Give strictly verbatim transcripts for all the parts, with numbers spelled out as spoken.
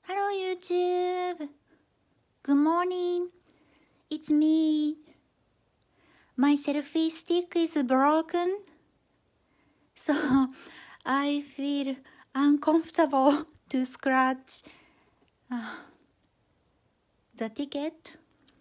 Hello YouTube! Good morning! It's me! My selfie stick is broken, so I feel uncomfortable to scratch uh, the ticket.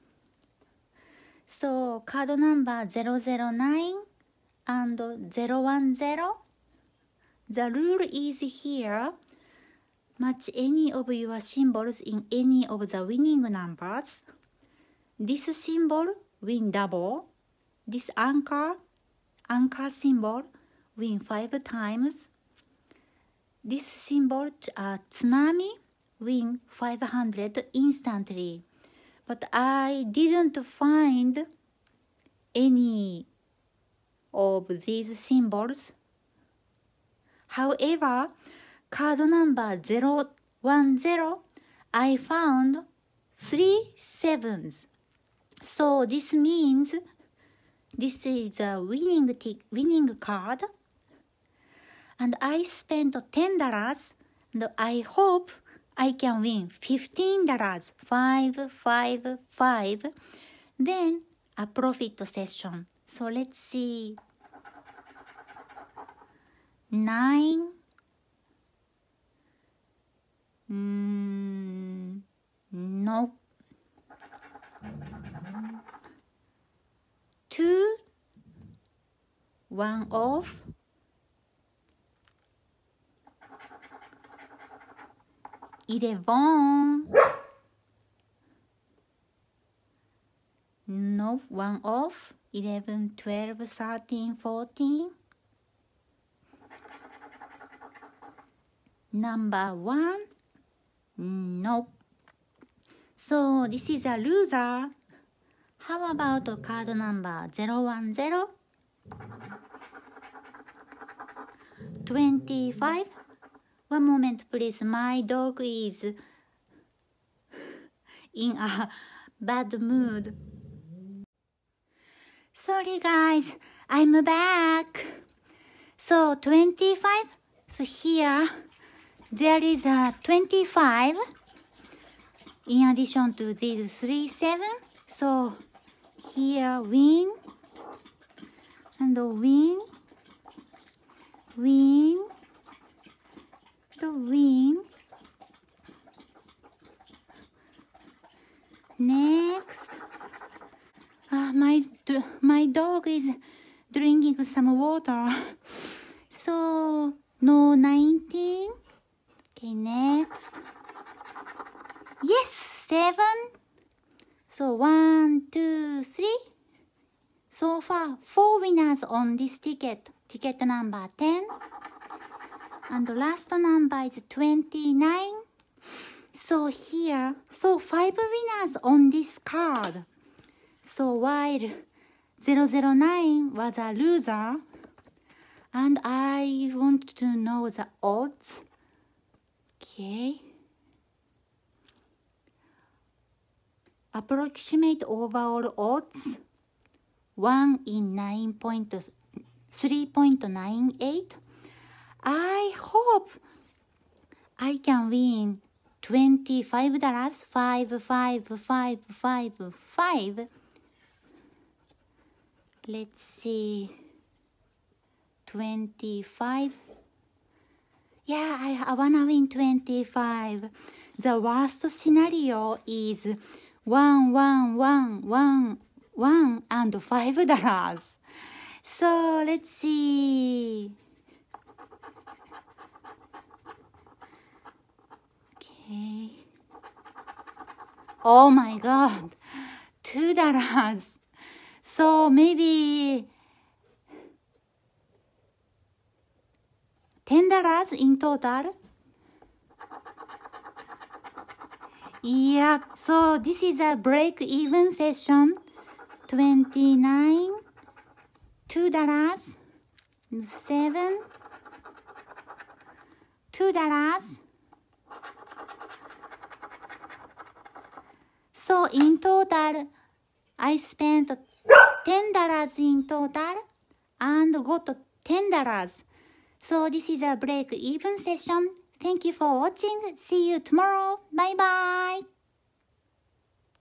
So card number zero zero nine and zero one zero. The rule is here. Match any of your symbols in any of the winning numbers. This symbol win double. This anchor, anchor symbol win five times. This symbol, uh, tsunami, win five hundred instantly. But I didn't find any of these symbols. However, card number zero one zero, I found three sevens. So this means this is a winning winning card. And I spent ten dollars, and I hope I can win fifteen dollars. Five, five, five. Then a profit session. So let's see. Nine. Mm, no. Two. One off. Eleven. No, one off. Eleven, twelve, thirteen, fourteen. Number one. Nope. So this is a loser. How about card number zero one zero? twenty-five. One moment please. My dog is in a bad mood. Sorry guys, I'm back. So twenty-five. So here there is a twenty-five in addition to these three seven. So here win and win, win, the win. Next, uh, my my dog is drinking some water. So no nineteen. Okay, next. Yes, seven. So one, two, three. So far, four winners on this ticket. Ticket number ten. And the last number is twenty-nine. So here, so five winners on this card. So while zero zero nine was a loser, and I want to know the odds. Okay. Approximate overall odds one in nine point three point nine eight. I hope I can win twenty-five dollars. Five, five, five, five, five. Let's see. Twenty-five. Yeah, I, I wanna win twenty-five. The worst scenario is one, one, one, one, one, and five dollars. So let's see. Okay. Oh my God, two dollars. So maybe ten dollars in total. Yeah, so this is a break-even session. twenty-nine, two dollars, seven, two dollars. So in total, I spent ten dollars in total and got ten dollars. So this is a break-even session. Thank you for watching. See you tomorrow. Bye bye.